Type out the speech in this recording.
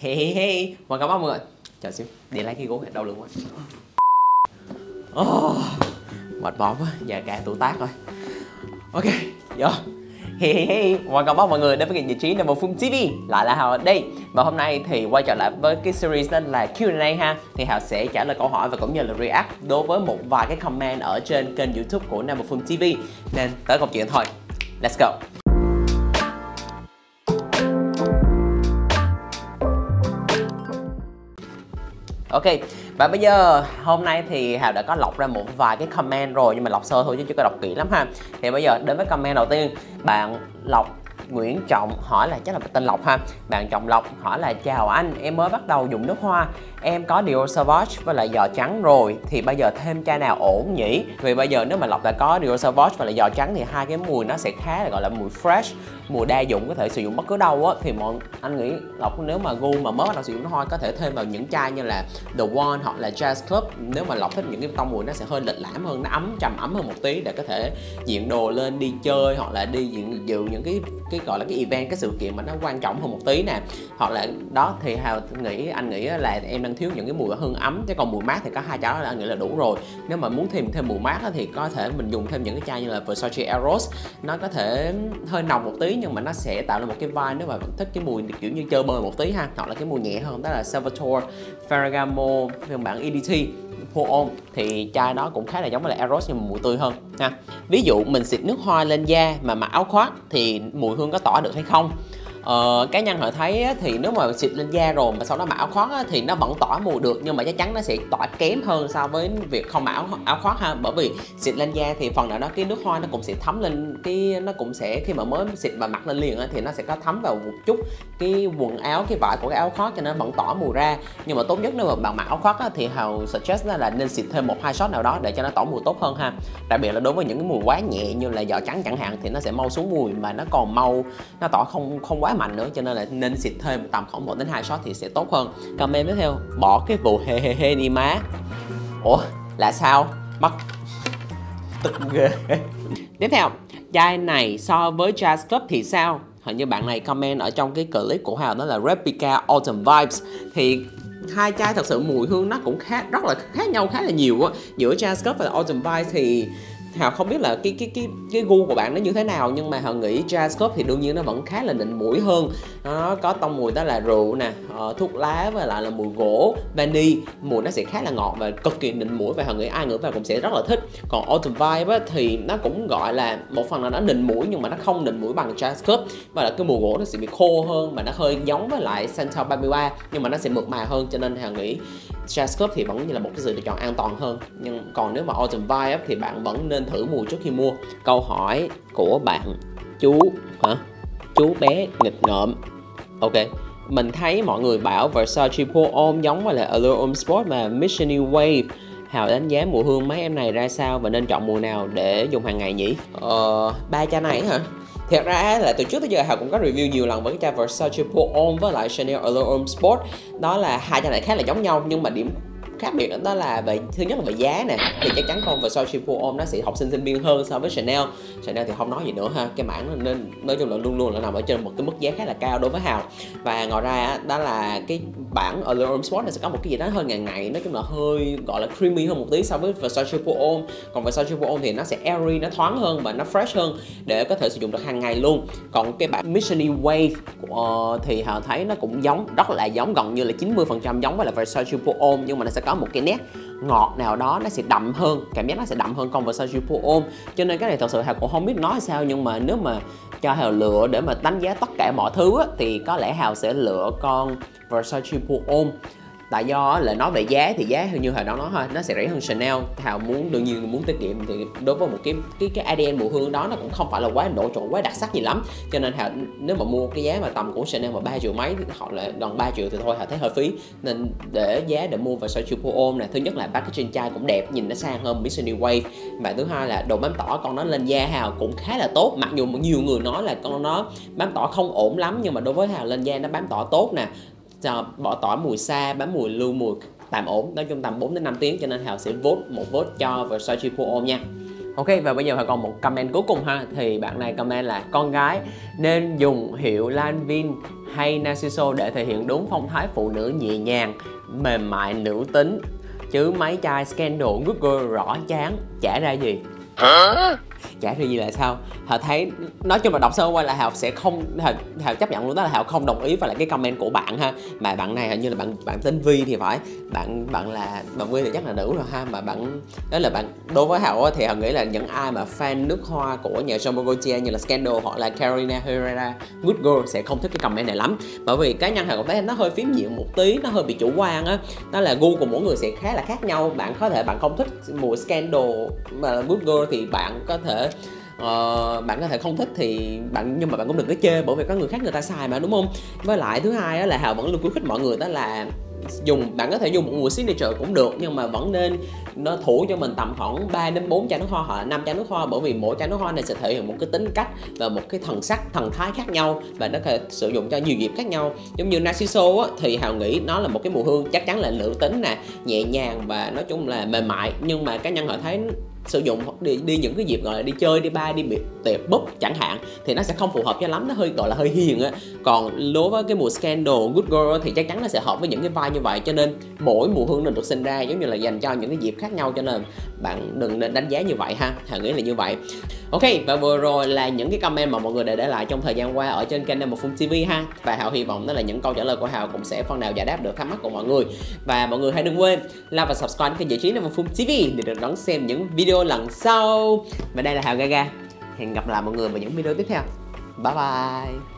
Hey, chào các mọi người. Chờ xíu, đi lấy cái gối đau lưng quá. Mệt mỏi quá, giờ cả tuổi tác rồi. Ok, vô. Hey, chào các mọi người đến với kênh giải trí Number Film TV. Lại là Hào ở đây. Và hôm nay thì quay trở lại với cái series đó là Q&A ha. Thì Hào sẽ trả lời câu hỏi và cũng như là react đối với một vài cái comment ở trên kênh YouTube của Number Film TV. Nên tới câu chuyện thôi. Let's go. Ok, và bây giờ hôm nay thì Hào đã có lọc ra một vài cái comment rồi, nhưng mà lọc sơ thôi chứ chưa có đọc kỹ lắm ha. Thì bây giờ đến với comment đầu tiên, bạn Lộc Nguyễn Trọng hỏi là, chắc là tên Lộc ha. Bạn Trọng Lộc hỏi là: chào anh, em mới bắt đầu dùng nước hoa. Em có Dior Sauvage với lại giò trắng rồi, thì bây giờ thêm chai nào ổn nhỉ? Vì bây giờ nếu mà Lộc đã có Dior Sauvage và lại giò trắng thì hai cái mùi nó sẽ khá là gọi là mùi fresh, mùi đa dụng, có thể sử dụng bất cứ đâu á. Thì anh nghĩ Lộc nếu mà gu mà mới bắt đầu sử dụng nước hoa có thể thêm vào những chai như là The One hoặc là Jazz Club. Nếu mà Lộc thích những cái tông mùi nó sẽ hơi lịch lãm hơn, nó trầm ấm hơn một tí để có thể diện đồ lên đi chơi hoặc là đi dự những cái gọi là cái event, cái sự kiện mà nó quan trọng hơn một tí nè. Hoặc là đó thì anh nghĩ là em đang thiếu những cái mùi hương ấm, chứ còn mùi mát thì có hai chai đó là anh nghĩ là đủ rồi. Nếu mà muốn thêm mùi mát thì có thể mình dùng thêm những cái chai như là Versace Eros, nó có thể hơi nồng một tí nhưng mà nó sẽ tạo ra một cái vibe nếu mà vẫn thích cái mùi kiểu như chơi bời một tí ha. Hoặc là cái mùi nhẹ hơn, đó là Salvatore Ferragamo phiên bản EDT Pour On, thì chai đó cũng khá là giống với lại Eros nhưng mà mùi tươi hơn ha. Ví dụ mình xịt nước hoa lên da mà mặc áo khoác thì mùi hương có tỏa được hay không? Cá nhân họ thấy thì nếu mà xịt lên da rồi mà sau đó mặc áo khoác thì nó vẫn tỏa mùi được, nhưng mà chắc chắn nó sẽ tỏa kém hơn so với việc không mặc áo khoác ha. Bởi vì xịt lên da thì phần nào đó cái nước hoa nó cũng sẽ thấm lên nó cũng sẽ khi mà mới xịt và mặc lên liền thì nó sẽ có thấm vào một chút cái quần áo, cái vải của cái áo khoác, cho nên vẫn tỏa mùi ra. Nhưng mà tốt nhất nếu mà bạn mặc áo khoác thì Hào suggest là nên xịt thêm 1-2 shot nào đó để cho nó tỏa mùi tốt hơn ha. Đặc biệt là đối với những cái mùi quá nhẹ như là giò trắng chẳng hạn thì nó sẽ mau xuống mùi, mà nó còn mau, nó tỏa không quá mạnh nữa, cho nên là nên xịt thêm tầm khoảng 1-2 shot thì sẽ tốt hơn. Comment tiếp theo: bỏ cái vụ he đi má. Ủa là sao? Mắc tức ghê. Tiếp theo, chai này so với Jazz Club thì sao? Hình như bạn này comment ở trong cái clip của Hào đó là Replica Autumn Vibes. Thì hai chai thật sự mùi hương nó cũng rất là khác nhau khá là nhiều á. Giữa Jazz Club và Autumn Vibes thì Hào không biết là cái gu của bạn nó như thế nào, nhưng mà Hào nghĩ Jazz Club thì đương nhiên nó vẫn khá là nịnh mũi hơn. Nó có tông mùi đó là rượu nè, thuốc lá với lại là mùi gỗ, vani, mùi nó sẽ khá là ngọt và cực kỳ nịnh mũi, và Hào nghĩ ai ngửi vào cũng sẽ rất là thích. Còn Autumn Vibe thì nó cũng gọi là một phần là nó nịnh mũi nhưng mà nó không nịnh mũi bằng Jazz Club, và là cái mùi gỗ nó sẽ bị khô hơn và nó hơi giống với lại Santal 33 nhưng mà nó sẽ mượt mà hơn, cho nên Hào nghĩ Jazz Club thì vẫn như là một cái sự lựa chọn an toàn hơn. Nhưng còn nếu mà Autumn Vibe thì bạn vẫn nên thử mùi trước khi mua. Câu hỏi của bạn chú bé nghịch ngợm. Ok, mình thấy mọi người bảo Versace Pour On giống với lại Allure Homme Sport và Mission New Wave. Hào đánh giá mùi hương mấy em này ra sao và nên chọn mùi nào để dùng hàng ngày nhỉ? Ba chai này hả? Thật ra là từ trước tới giờ Hào cũng có review nhiều lần với cái chai Versace Pour On với lại Chanel Allure Homme Sport. Đó là hai chai này khá là giống nhau, nhưng mà điểm khác biệt đó là thứ nhất là về giá nè, thì chắc chắn con Versace Pour On nó sẽ học sinh viên hơn so với Chanel thì không nói gì nữa ha. Cái mảng nên nói chung là luôn là nằm ở trên một cái mức giá khá là cao đối với Hào. Và ngoài ra đó là cái bản Allure Homme Sport này sẽ có một cái gì đó hơi ngậy, nói chung là hơi gọi là creamy hơn một tí so với Versace Pour On. Còn Versace Pour On thì nó sẽ airy, nó thoáng hơn và nó fresh hơn để có thể sử dụng được hàng ngày luôn. Còn cái bản Mission Wave thì Hào thấy nó cũng rất là giống, gần như là 90% giống với là Versace Pour On, nhưng mà nó sẽ có một cái nét ngọt nào đó, nó sẽ đậm hơn, cảm giác nó sẽ đậm hơn con Versace Pour On. Cho nên cái này thật sự Hào cũng không biết nói sao, nhưng mà nếu mà cho Hào lựa để mà đánh giá tất cả mọi thứ thì có lẽ Hào sẽ lựa con Versace Pour On. Tại do là nói về giá thì giá như Hào đã nói thôi, nó sẽ rẻ hơn Chanel. Hào đương nhiên muốn tiết kiệm, thì đối với một cái ADN mùi hương đó nó cũng không phải là quá nổi trội, quá đặc sắc gì lắm, cho nên Hào nếu mà mua cái giá mà tầm của Chanel mà 3 triệu mấy hoặc là gần 3 triệu thì thôi Hào thấy hơi phí. Nên để mua Versace Pour On này, thứ nhất là packaging chai cũng đẹp, nhìn nó sang hơn Mission New Wave, và thứ hai là độ bám tỏa con nó lên da Hào cũng khá là tốt. Mặc dù nhiều người nói là con nó bám tỏa không ổn lắm, nhưng mà đối với Hào lên da nó bám tỏa tốt nè, bỏ tỏa mùi xa, bám mùi lưu mùi tạm ổn, nói chung tầm 4-5 tiếng, cho nên Hào sẽ một vote cho Versace Pour On nha. Ok, và bây giờ Hào còn một comment cuối cùng ha. Thì bạn này comment là: con gái nên dùng hiệu Lanvin hay Narciso để thể hiện đúng phong thái phụ nữ nhẹ nhàng, mềm mại, nữ tính. Chứ mấy chai Scandal, Good Girl rõ chán, chả ra gì. Chả ra gì là sao? Hào thấy, nói chung là đọc sơ qua là Hào sẽ không, Hào chấp nhận luôn đó là Hào không đồng ý với lại cái comment của bạn ha. Mà bạn này hình như là bạn tên Vi thì phải. Bạn Vi thì chắc là nữ rồi ha. Mà bạn, đó là bạn, đối với Hào thì Hào nghĩ là những ai mà fan nước hoa của nhà Jean Gaultier như là Scandal hoặc là Carolina Herrera, Good Girl sẽ không thích cái comment này lắm. Bởi vì cá nhân Hào cũng thấy nó hơi phím diện một tí, nó hơi bị chủ quan á. Đó là gu của mỗi người sẽ khá là khác nhau. Bạn có thể bạn không thích mùi Scandal mà là Good Girl thì bạn có thể không thích thì nhưng mà bạn cũng đừng có chê, bởi vì có người khác người ta xài mà, đúng không? Với lại thứ hai đó là Hào vẫn luôn khuyến khích mọi người đó là bạn có thể dùng một mùi signature cũng được, nhưng mà vẫn nên nó thủ cho mình tầm khoảng 3 đến 4 chai nước hoa hoặc là 5 chai nước hoa, bởi vì mỗi chai nước hoa này sẽ thể hiện một cái tính cách và một cái thần sắc, thần thái khác nhau, và nó có thể sử dụng cho nhiều dịp khác nhau. Giống như Narciso á, thì Hào nghĩ nó là một cái mùi hương chắc chắn là nữ tính nè, nhẹ nhàng và nói chung là mềm mại, nhưng mà cá nhân họ thấy sử dụng đi những cái dịp gọi là đi chơi, đi bar, đi tiệc búp chẳng hạn thì nó sẽ không phù hợp cho lắm, nó hơi gọi là hơi hiền á. Còn đối với cái mùa Scandal, Good Girl thì chắc chắn nó sẽ hợp với những cái vibe như vậy, cho nên mỗi mùa hương nên được sinh ra giống như là dành cho những cái dịp khác nhau, cho nên bạn đừng nên đánh giá như vậy ha. Hào nghĩ là như vậy. Ok, và vừa rồi là những cái comment mà mọi người đã để lại trong thời gian qua ở trên kênh Một Phun TV ha. Và Hào hy vọng đó là những câu trả lời của Hào cũng sẽ phần nào giải đáp được thắc mắc của mọi người. Và mọi người hãy đừng quên like và subscribe kênh giải trí Một Phun TV để được đón xem những video lần sau. Và đây là Hào Gaga. Hẹn gặp lại mọi người vào những video tiếp theo. Bye bye.